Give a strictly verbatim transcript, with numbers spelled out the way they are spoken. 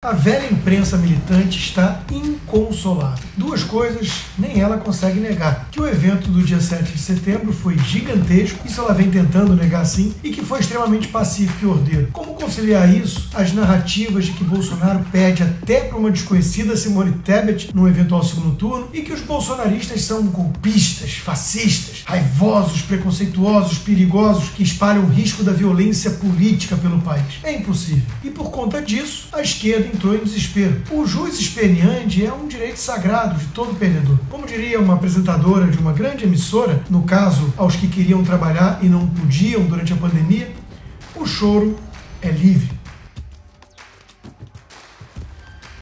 A velha imprensa militante está inconsolável. Duas coisas nem ela consegue negar: que o evento do dia sete de setembro foi gigantesco, isso ela vem tentando negar sim, e que foi extremamente pacífico e ordeiro. Como conciliar isso? As narrativas de que Bolsonaro pede até para uma desconhecida Simone Tebet num eventual segundo turno e que os bolsonaristas são golpistas, fascistas, raivosos, preconceituosos, perigosos, que espalham o risco da violência política pelo país. É impossível. E por conta disso, a esquerda entrou em desespero. O jus experiandi é um direito sagrado de todo perdedor. Como diria uma apresentadora de uma grande emissora, no caso, aos que queriam trabalhar e não podiam durante a pandemia, o choro é livre.